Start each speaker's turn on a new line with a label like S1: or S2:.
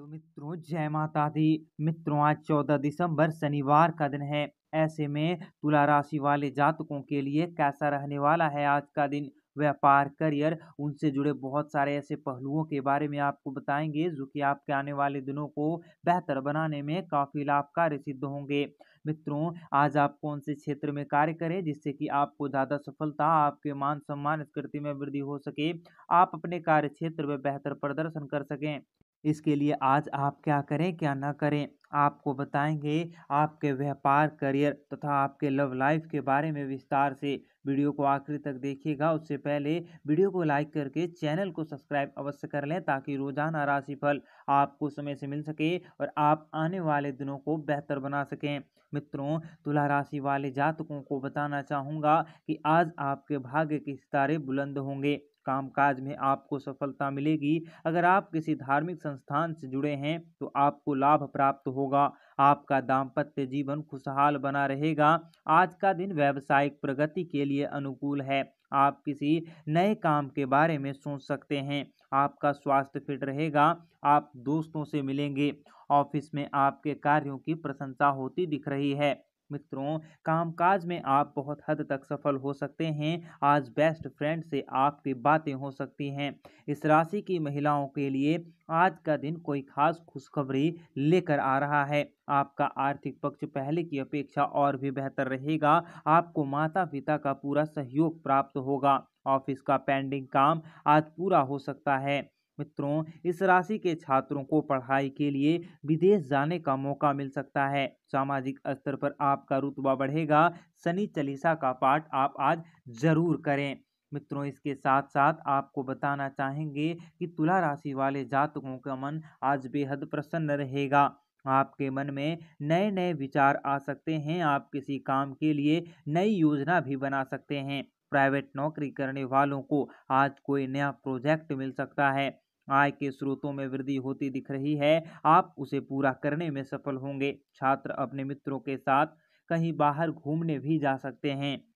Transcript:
S1: तो मित्रों जय माता दी। मित्रों आज 14 दिसंबर शनिवार का दिन है। ऐसे में तुला राशि वाले जातकों के लिए कैसा रहने वाला है आज का दिन। व्यापार करियर उनसे जुड़े बहुत सारे ऐसे पहलुओं के बारे में आपको बताएंगे जो कि आपके आने वाले दिनों को बेहतर बनाने में काफी लाभकारी सिद्ध होंगे। मित्रों आज आप कौन से क्षेत्र में कार्य करें जिससे कि आपको ज्यादा सफलता, आपके मान सम्मान, स्थिति में वृद्धि हो सके, आप अपने कार्य क्षेत्र में बेहतर प्रदर्शन कर सकें। इसके लिए आज आप क्या करें क्या ना करें आपको बताएंगे। आपके व्यापार करियर तथा आपके लव लाइफ के बारे में विस्तार से। वीडियो को आखिरी तक देखिएगा। उससे पहले वीडियो को लाइक करके चैनल को सब्सक्राइब अवश्य कर लें ताकि रोजाना राशिफल आपको समय से मिल सके और आप आने वाले दिनों को बेहतर बना सकें। मित्रों तुला राशि वाले जातकों को बताना चाहूंगा कि आज आपके भाग्य के सितारे बुलंद होंगे। कामकाज में आपको सफलता मिलेगी। अगर आप किसी धार्मिक संस्थान से जुड़े हैं तो आपको लाभ प्राप्त होगा। आपका दाम्पत्य जीवन खुशहाल बना रहेगा। आज का दिन व्यावसायिक प्रगति के लिए अनुकूल है। आप किसी नए काम के बारे में सोच सकते हैं। आपका स्वास्थ्य फिट रहेगा। आप दोस्तों से मिलेंगे। ऑफिस में आपके कार्यों की प्रशंसा होती दिख रही है। मित्रों कामकाज में आप बहुत हद तक सफल हो सकते हैं। आज बेस्ट फ्रेंड से आपकी बातें हो सकती हैं। इस राशि की महिलाओं के लिए आज का दिन कोई खास खुशखबरी लेकर आ रहा है। आपका आर्थिक पक्ष पहले की अपेक्षा और भी बेहतर रहेगा। आपको माता पिता का पूरा सहयोग प्राप्त होगा। ऑफिस का पेंडिंग काम आज पूरा हो सकता है। मित्रों इस राशि के छात्रों को पढ़ाई के लिए विदेश जाने का मौका मिल सकता है। सामाजिक स्तर पर आपका रुतबा बढ़ेगा। शनि चालीसा का पाठ आप आज जरूर करें। मित्रों इसके साथ साथ आपको बताना चाहेंगे कि तुला राशि वाले जातकों का मन आज बेहद प्रसन्न रहेगा। आपके मन में नए नए विचार आ सकते हैं। आप किसी काम के लिए नई योजना भी बना सकते हैं। प्राइवेट नौकरी करने वालों को आज कोई नया प्रोजेक्ट मिल सकता है। आय के स्रोतों में वृद्धि होती दिख रही है। आप उसे पूरा करने में सफल होंगे। छात्र अपने मित्रों के साथ कहीं बाहर घूमने भी जा सकते हैं।